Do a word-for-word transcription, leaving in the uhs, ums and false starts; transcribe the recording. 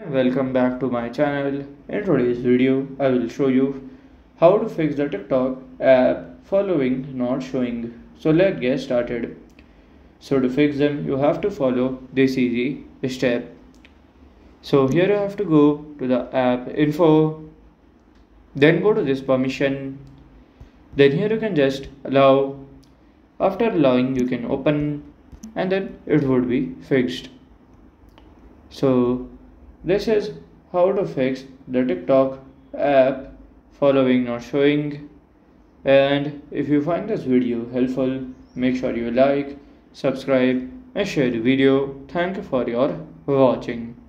Welcome back to my channel. In today's video, I will show you how to fix the TikTok app following not showing. So let's get started. So to fix them, you have to follow this easy step. So here you have to go to the app info, then go to this permission. Then here you can just allow. After allowing, you can open and then it would be fixed. So this is how to fix the TikTok app following not showing. And if you find this video helpful, make sure you like, subscribe and share the video. Thank you for your watching.